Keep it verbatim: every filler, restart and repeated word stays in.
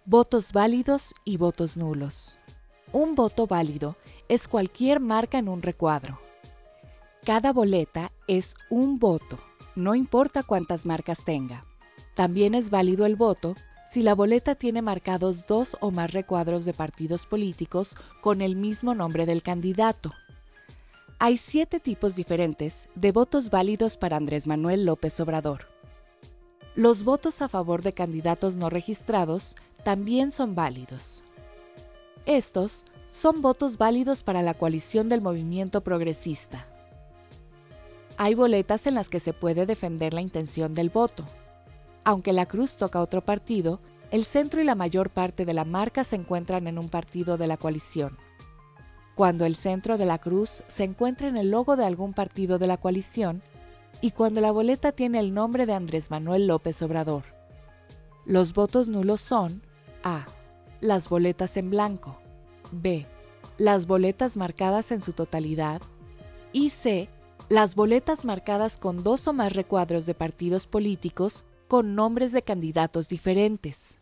Votos válidos y votos nulos. Un voto válido es cualquier marca en un recuadro. Cada boleta es un voto, no importa cuántas marcas tenga. También es válido el voto si la boleta tiene marcados dos o más recuadros de partidos políticos con el mismo nombre del candidato. Hay siete tipos diferentes de votos válidos para Andrés Manuel López Obrador. Los votos a favor de candidatos no registrados también son válidos. Estos son votos válidos para la coalición del movimiento progresista. Hay boletas en las que se puede defender la intención del voto. Aunque la cruz toca a otro partido, el centro y la mayor parte de la marca se encuentran en un partido de la coalición. Cuando el centro de la cruz se encuentra en el logo de algún partido de la coalición y cuando la boleta tiene el nombre de Andrés Manuel López Obrador. Los votos nulos son A. Las boletas en blanco. B. Las boletas marcadas en su totalidad. Y C. Las boletas marcadas con dos o más recuadros de partidos políticos con nombres de candidatos diferentes.